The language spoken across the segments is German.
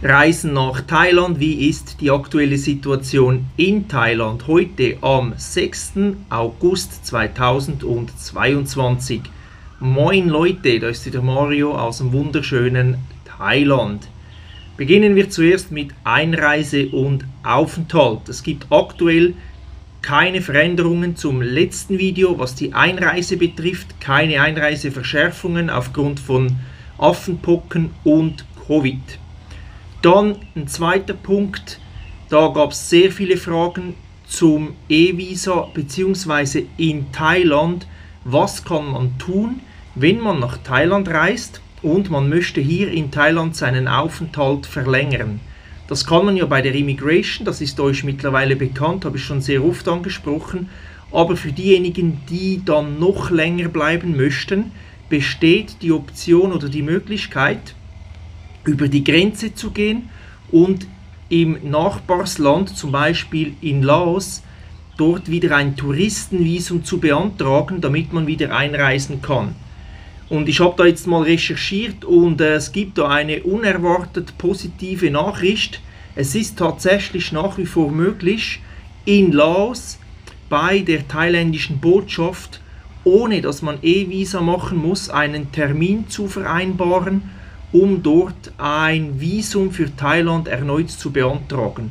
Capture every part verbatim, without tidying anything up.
Reisen nach Thailand. Wie ist die aktuelle Situation in Thailand? Heute am sechsten August zweitausendzweiundzwanzig. Moin Leute, da ist wieder Mario aus dem wunderschönen Thailand. Beginnen wir zuerst mit Einreise und Aufenthalt. Es gibt aktuell keine Veränderungen zum letzten Video, was die Einreise betrifft. Keine Einreiseverschärfungen aufgrund von Affenpocken und Covid. Dann ein zweiter Punkt, da gab es sehr viele Fragen zum E-Visa bzw. in Thailand. Was kann man tun, wenn man nach Thailand reist und man möchte hier in Thailand seinen Aufenthalt verlängern? Das kann man ja bei der Immigration, das ist euch mittlerweile bekannt, habe ich schon sehr oft angesprochen. Aber für diejenigen, die dann noch länger bleiben möchten, besteht die Option oder die Möglichkeit, über die Grenze zu gehen und im Nachbarsland, zum Beispiel in Laos, dort wieder ein Touristenvisum zu beantragen, damit man wieder einreisen kann. Und ich habe da jetzt mal recherchiert und äh, es gibt da eine unerwartet positive Nachricht. Es ist tatsächlich nach wie vor möglich, in Laos bei der thailändischen Botschaft, ohne dass man E-Visa machen muss, einen Termin zu vereinbaren, um dort ein Visum für Thailand erneut zu beantragen.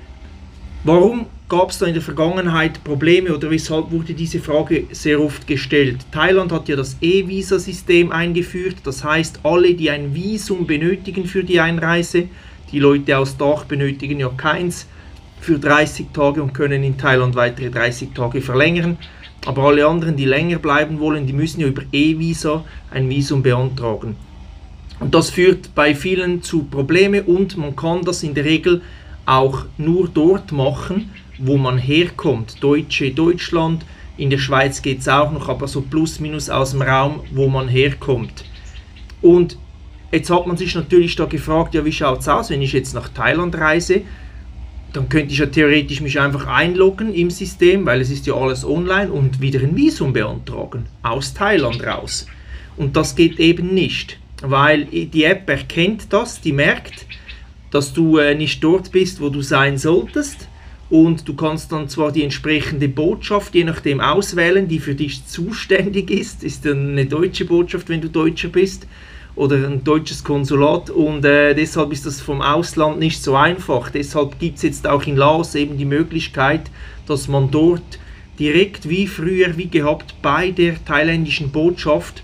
Warum gab es da in der Vergangenheit Probleme oder weshalb wurde diese Frage sehr oft gestellt? Thailand hat ja das E-Visa-System eingeführt, das heißt, alle, die ein Visum benötigen für die Einreise, die Leute aus Dach benötigen ja keins für dreißig Tage und können in Thailand weitere dreißig Tage verlängern, aber alle anderen, die länger bleiben wollen, die müssen ja über E-Visa ein Visum beantragen. Und das führt bei vielen zu Problemen und man kann das in der Regel auch nur dort machen, wo man herkommt. Deutsche Deutschland, in der Schweiz geht es auch noch, aber so plus minus aus dem Raum, wo man herkommt. Und jetzt hat man sich natürlich da gefragt, ja, wie schaut es aus, wenn ich jetzt nach Thailand reise? Dann könnte ich ja theoretisch mich einfach einloggen im System, weil es ist ja alles online und wieder ein Visum beantragen, aus Thailand raus. Und das geht eben nicht. Weil die App erkennt das, die merkt, dass du äh, nicht dort bist, wo du sein solltest, und du kannst dann zwar die entsprechende Botschaft, je nachdem, auswählen, die für dich zuständig ist, ist dann eine deutsche Botschaft, wenn du Deutscher bist, oder ein deutsches Konsulat, und äh, deshalb ist das vom Ausland nicht so einfach. Deshalb gibt es jetzt auch in Laos eben die Möglichkeit, dass man dort direkt wie früher, wie gehabt, bei der thailändischen Botschaft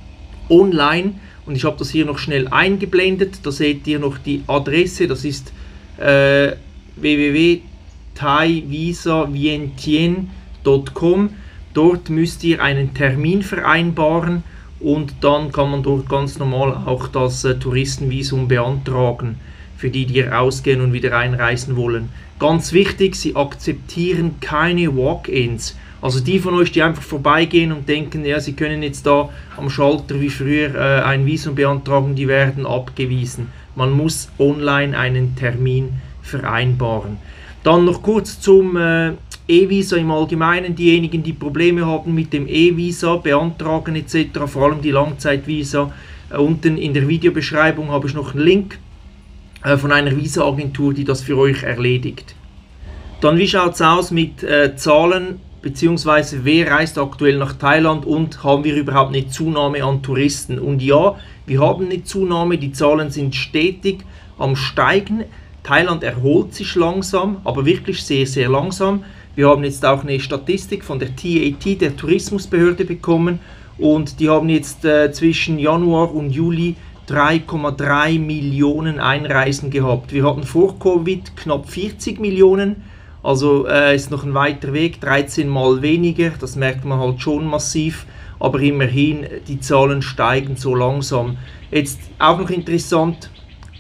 online, und ich habe das hier noch schnell eingeblendet, da seht ihr noch die Adresse, das ist äh, w w w punkt thai visa vientiane punkt com. Dort müsst ihr einen Termin vereinbaren und dann kann man dort ganz normal auch das äh, Touristenvisum beantragen, für die, die rausgehen und wieder einreisen wollen. Ganz wichtig, sie akzeptieren keine Walk-ins. Also die von euch, die einfach vorbeigehen und denken, ja, sie können jetzt da am Schalter wie früher äh, ein Visum beantragen, die werden abgewiesen. Man muss online einen Termin vereinbaren. Dann noch kurz zum äh, E-Visa im Allgemeinen. Diejenigen, die Probleme haben mit dem E-Visa, beantragen et cetera, vor allem die Langzeitvisa. Äh, unten in der Videobeschreibung habe ich noch einen Link äh, von einer Visa-Agentur, die das für euch erledigt. Dann, wie schaut es aus mit äh, Zahlen, beziehungsweise wer reist aktuell nach Thailand und haben wir überhaupt eine Zunahme an Touristen? Und ja, wir haben eine Zunahme, die Zahlen sind stetig am Steigen. Thailand erholt sich langsam, aber wirklich sehr, sehr langsam. Wir haben jetzt auch eine Statistik von der T A T, der Tourismusbehörde, bekommen, und die haben jetzt äh, zwischen Januar und Juli drei Komma drei Millionen Einreisen gehabt. Wir hatten vor Covid knapp vierzig Millionen. Also äh, ist noch ein weiter Weg, dreizehn Mal weniger, das merkt man halt schon massiv, aber immerhin, die Zahlen steigen so langsam. Jetzt auch noch interessant,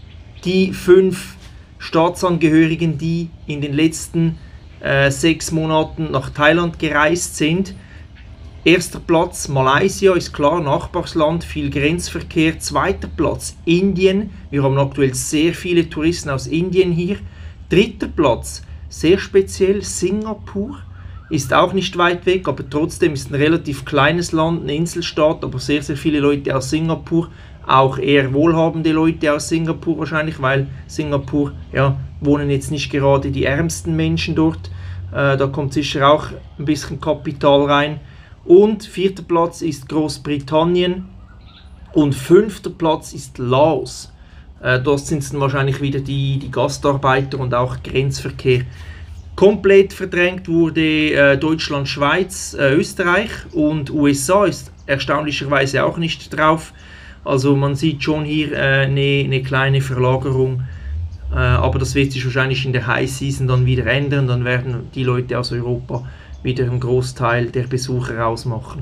die fünf Staatsangehörigen, die in den letzten äh, sechs Monaten nach Thailand gereist sind. Erster Platz Malaysia, ist klar, Nachbarsland, viel Grenzverkehr. Zweiter Platz Indien, wir haben aktuell sehr viele Touristen aus Indien hier. Dritter Platz, sehr speziell, Singapur, ist auch nicht weit weg, aber trotzdem ist ein relativ kleines Land, eine Inselstaat, aber sehr, sehr viele Leute aus Singapur. auch eher wohlhabende Leute aus Singapur wahrscheinlich, weil Singapur, ja, wohnen jetzt nicht gerade die ärmsten Menschen dort. Äh, da kommt sicher auch ein bisschen Kapital rein. Und vierter Platz ist Großbritannien und fünfter Platz ist Laos. Äh, dort sind es dann wahrscheinlich wieder die, die Gastarbeiter und auch Grenzverkehr. Komplett verdrängt wurde äh, Deutschland, Schweiz, äh, Österreich und U S A ist erstaunlicherweise auch nicht drauf. Also man sieht schon hier eine äh, ne kleine Verlagerung, äh, aber das wird sich wahrscheinlich in der High Season dann wieder ändern. Dann werden die Leute aus Europa wieder einen Großteil der Besucher ausmachen.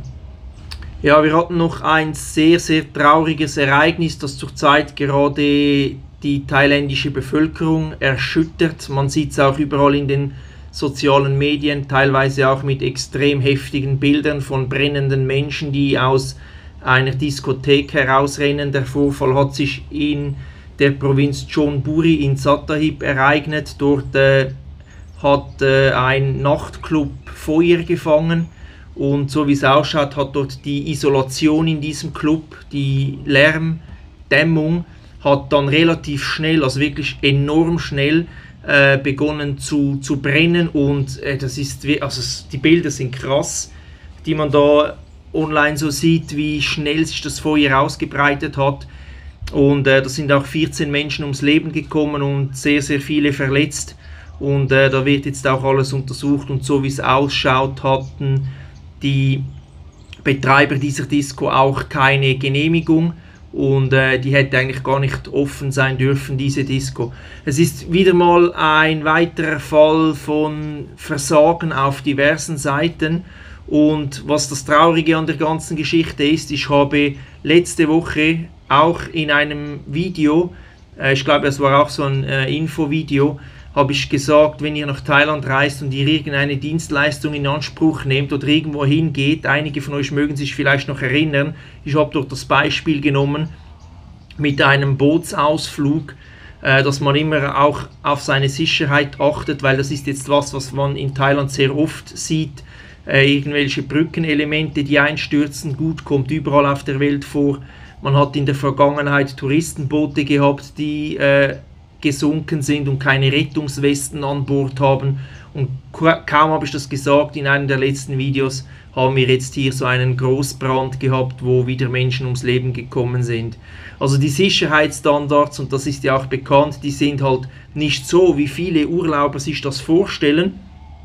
Ja, wir hatten noch ein sehr, sehr trauriges Ereignis, das zurzeit gerade die thailändische Bevölkerung erschüttert. Man sieht es auch überall in den sozialen Medien, teilweise auch mit extrem heftigen Bildern von brennenden Menschen, die aus einer Diskothek herausrennen. Der Vorfall hat sich in der Provinz Chonburi in Sattahip ereignet. Dort äh, hat äh, ein Nachtclub Feuer gefangen und so wie es ausschaut, hat dort die Isolation in diesem Club, die Lärmdämmung, hat dann relativ schnell, also wirklich enorm schnell, äh, begonnen zu, zu brennen und äh, das ist, also die Bilder sind krass, die man da online so sieht, wie schnell sich das Feuer ausgebreitet hat und äh, da sind auch vierzehn Menschen ums Leben gekommen und sehr, sehr viele verletzt und äh, da wird jetzt auch alles untersucht und so wie es ausschaut, hatten die Betreiber dieser Disco auch keine Genehmigung und äh, die hätte eigentlich gar nicht offen sein dürfen, diese Disco. Es ist wieder mal ein weiterer Fall von Versagen auf diversen Seiten und was das Traurige an der ganzen Geschichte ist, ich habe letzte Woche auch in einem Video, äh, ich glaube es war auch so ein äh, Infovideo, habe ich gesagt, wenn ihr nach Thailand reist und ihr irgendeine Dienstleistung in Anspruch nehmt oder irgendwo hingeht, einige von euch mögen sich vielleicht noch erinnern, ich habe dort das Beispiel genommen mit einem Bootsausflug, äh, dass man immer auch auf seine Sicherheit achtet, weil das ist jetzt was, was man in Thailand sehr oft sieht, äh, irgendwelche Brückenelemente, die einstürzen, gut, kommt überall auf der Welt vor. Man hat in der Vergangenheit Touristenboote gehabt, die äh, gesunken sind und keine Rettungswesten an Bord haben und kaum habe ich das gesagt, in einem der letzten Videos haben wir jetzt hier so einen Großbrand gehabt, wo wieder Menschen ums Leben gekommen sind. Also die Sicherheitsstandards, und das ist ja auch bekannt, die sind halt nicht so, wie viele Urlauber sich das vorstellen.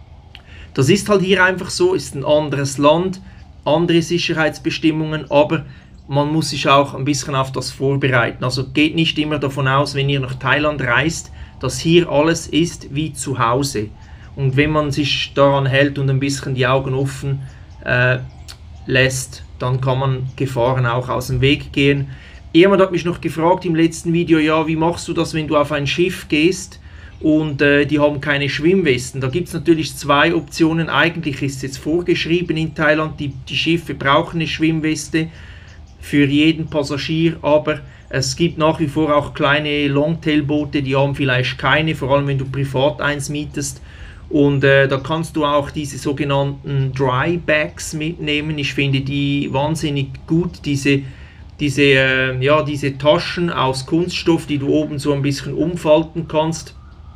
Das ist halt hier einfach so, ist ein anderes Land, andere Sicherheitsbestimmungen, aber man muss sich auch ein bisschen auf das vorbereiten. Also geht nicht immer davon aus, wenn ihr nach Thailand reist, dass hier alles ist wie zu Hause. Und wenn man sich daran hält und ein bisschen die Augen offen äh, lässt, dann kann man Gefahren auch aus dem Weg gehen. Jemand hat mich noch gefragt im letzten Video, ja, wie machst du das, wenn du auf ein Schiff gehst und äh, die haben keine Schwimmwesten? Da gibt es natürlich zwei Optionen. Eigentlich ist es jetzt vorgeschrieben in Thailand, die, die Schiffe brauchen eine Schwimmweste für jeden Passagier, aber es gibt nach wie vor auch kleine Longtail-Boote, die haben vielleicht keine, vor allem wenn du privat eins mietest. Und äh, da kannst du auch diese sogenannten Dry Bags mitnehmen. Ich finde die wahnsinnig gut, diese, diese, äh, ja, diese Taschen aus Kunststoff, die du oben so ein bisschen umfalten kannst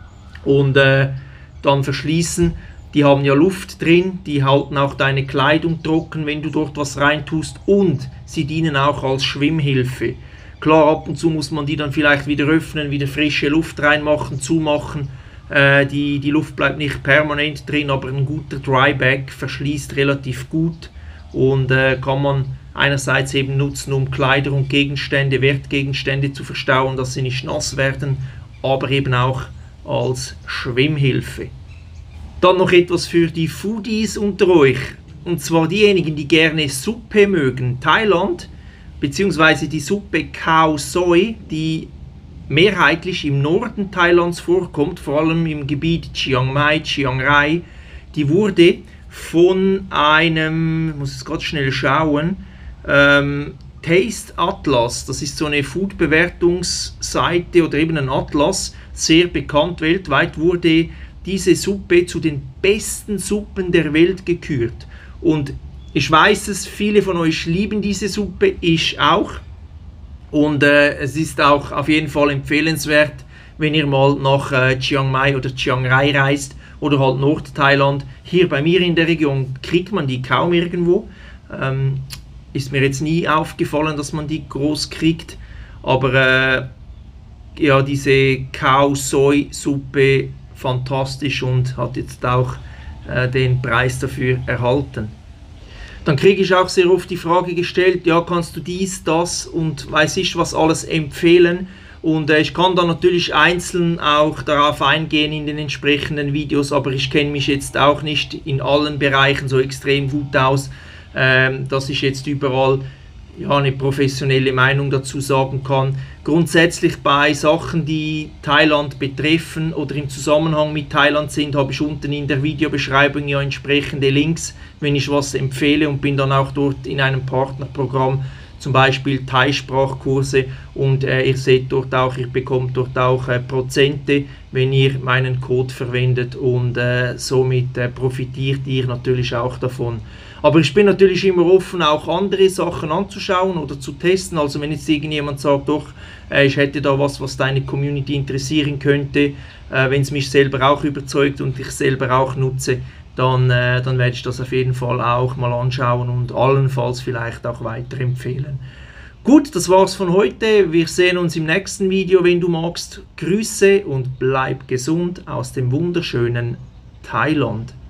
und äh, dann verschließen. Die haben ja Luft drin, die halten auch deine Kleidung trocken, wenn du dort was reintust und sie dienen auch als Schwimmhilfe. Klar, ab und zu muss man die dann vielleicht wieder öffnen, wieder frische Luft reinmachen, zumachen. Äh, die, die Luft bleibt nicht permanent drin, aber ein guter Dryback verschließt relativ gut und äh, kann man einerseits eben nutzen, um Kleider und Gegenstände, Wertgegenstände zu verstauen, dass sie nicht nass werden, aber eben auch als Schwimmhilfe. Dann noch etwas für die Foodies unter euch, und zwar diejenigen, die gerne Suppe mögen. Thailand, beziehungsweise die Suppe Khao Soi, die mehrheitlich im Norden Thailands vorkommt, vor allem im Gebiet Chiang Mai, Chiang Rai, die wurde von einem, ich muss jetzt gerade schnell schauen, ähm, Taste Atlas, das ist so eine Food-Bewertungsseite oder eben ein Atlas, sehr bekannt weltweit, wurde diese Suppe zu den besten Suppen der Welt gekürt. Und ich weiß es, viele von euch lieben diese Suppe, ich auch. Und äh, es ist auch auf jeden Fall empfehlenswert, wenn ihr mal nach äh, Chiang Mai oder Chiang Rai reist oder halt Nordthailand. Hier bei mir in der Region kriegt man die kaum irgendwo. Ähm, ist mir jetzt nie aufgefallen, dass man die groß kriegt. Aber äh, ja, diese Khao-Soi-Suppe fantastisch und hat jetzt auch äh, den Preis dafür erhalten. Dann kriege ich auch sehr oft die Frage gestellt, ja, kannst du dies, das und weiß ich was alles empfehlen? Und äh, ich kann da natürlich einzeln auch darauf eingehen in den entsprechenden Videos, aber ich kenne mich jetzt auch nicht in allen Bereichen so extrem gut aus, ähm, dass ich jetzt überall ja, eine professionelle Meinung dazu sagen kann. Grundsätzlich bei Sachen, die Thailand betreffen oder im Zusammenhang mit Thailand sind, habe ich unten in der Videobeschreibung ja entsprechende Links, wenn ich was empfehle, und bin dann auch dort in einem Partnerprogramm, zum Beispiel Thai-Sprachkurse, und äh, ihr seht dort auch, ihr bekommt dort auch äh, Prozente, wenn ihr meinen Code verwendet, und äh, somit äh, profitiert ihr natürlich auch davon. Aber ich bin natürlich immer offen, auch andere Sachen anzuschauen oder zu testen. Also wenn jetzt irgendjemand sagt, doch, äh, ich hätte da was, was deine Community interessieren könnte, äh, wenn es mich selber auch überzeugt und ich selber auch nutze, dann, äh, dann werde ich das auf jeden Fall auch mal anschauen und allenfalls vielleicht auch weiterempfehlen. Gut, das war's von heute. Wir sehen uns im nächsten Video, wenn du magst. Grüße und bleib gesund aus dem wunderschönen Thailand.